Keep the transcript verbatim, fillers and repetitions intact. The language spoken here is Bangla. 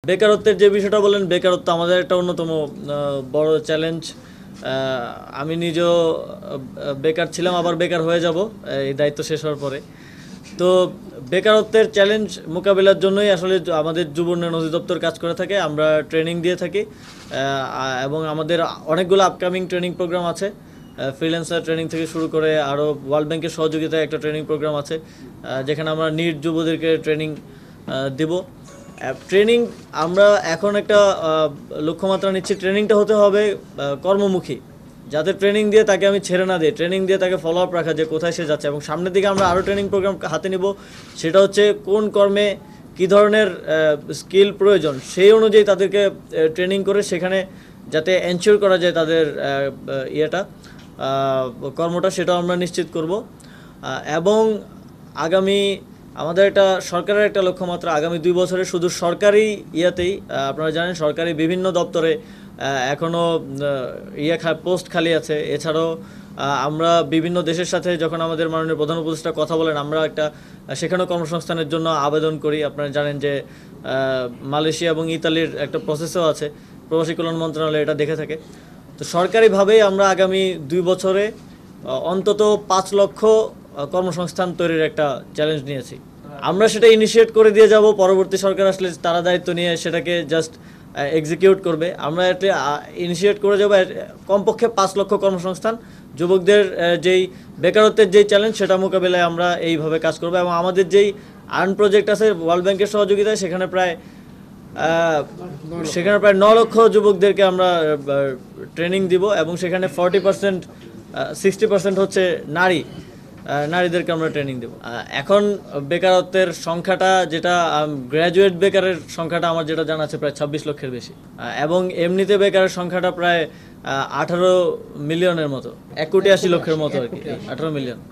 বেকারত্বের যে বিষয়টা বলেন, বেকারত্ব আমাদের একটা অন্যতম বড় চ্যালেঞ্জ। আমি নিজেও বেকার ছিলাম, আবার বেকার হয়ে যাব এই দায়িত্ব শেষ হওয়ার পরে। তো বেকারত্বের চ্যালেঞ্জ মোকাবিলার জন্যই আসলে আমাদের যুব উন্নয়ন অধিদপ্তর কাজ করে থাকে। আমরা ট্রেনিং দিয়ে থাকি এবং আমাদের অনেকগুলো আপকামিং ট্রেনিং প্রোগ্রাম আছে। ফ্রিল্যান্সার ট্রেনিং থেকে শুরু করে আরও ওয়ার্ল্ড ব্যাংকের সহযোগিতায় একটা ট্রেনিং প্রোগ্রাম আছে, যেখানে আমরা নিট যুবদেরকে ট্রেনিং দেব। ট্রেনিং আমরা এখন একটা লক্ষ্যমাত্রা নিচ্ছি, ট্রেনিংটা হতে হবে কর্মমুখী, যাদের ট্রেনিং দিয়ে তাকে আমি ছেড়ে না দিই, ট্রেনিং দিয়ে তাকে ফলো আপ রাখা যে কোথায় সে যাচ্ছে। এবং সামনের দিকে আমরা আরও ট্রেনিং প্রোগ্রাম হাতে নিব, সেটা হচ্ছে কোন কর্মে কী ধরনের স্কিল প্রয়োজন সেই অনুযায়ী তাদেরকে ট্রেনিং করে সেখানে যাতে এনশিওর করা যায় তাদের ইয়েটা কর্মটা, সেটাও আমরা নিশ্চিত করব। এবং আগামী আমাদের একটা সরকারের একটা লক্ষ্যমাত্রা, আগামী দুই বছরে শুধু সরকারি ইয়েতেই, আপনারা জানেন সরকারি বিভিন্ন দপ্তরে এখনও ইয়ে পোস্ট খালি আছে। এছাড়াও আমরা বিভিন্ন দেশের সাথে যখন আমাদের মাননীয় প্রধান উপদেষ্টা কথা বলেন, আমরা একটা সেখানেও কর্মসংস্থানের জন্য আবেদন করি। আপনারা জানেন যে মালয়েশিয়া এবং ইতালির একটা প্রসেসও আছে, প্রবাসী কল্যাণ মন্ত্রণালয় এটা দেখে থাকে। তো সরকারিভাবেই আমরা আগামী দুই বছরে অন্তত পাঁচ লক্ষ কর্মসংস্থান তৈরির একটা চ্যালেঞ্জ নিয়েছি। আমরা সেটা ইনিশিয়েট করে দিয়ে যাব, পরবর্তী সরকার আসলে তারা দায়িত্ব নিয়ে সেটাকে জাস্ট এক্সিকিউট করবে। আমরা এটা ইনিশিয়েট করে যাব কমপক্ষে পাঁচ লক্ষ কর্মসংস্থান। যুবকদের যেই বেকারত্বের যেই চ্যালেঞ্জ সেটা মোকাবিলায় আমরা এইভাবে কাজ করব। এবং আমাদের যেই আর্ন প্রজেক্ট আছে ওয়ার্ল্ড ব্যাংকের সহযোগিতায়, সেখানে প্রায় সেখানে প্রায় ন লক্ষ যুবকদেরকে আমরা ট্রেনিং দিব এবং সেখানে ফর্টি পার্সেন্ট সিক্সটি পার্সেন্ট হচ্ছে নারী নারীদেরকে আমরা ট্রেনিং দেব। এখন বেকারত্বের সংখ্যাটা যেটা গ্র্যাজুয়েট বেকারের সংখ্যাটা আমার যেটা জানা আছে প্রায় ছাব্বিশ লক্ষের বেশি, এবং এমনিতে বেকারের সংখ্যাটা প্রায় আঠারো মিলিয়নের মতো, এক কোটি আশি লক্ষের মতো আর কি, আঠারো মিলিয়ন।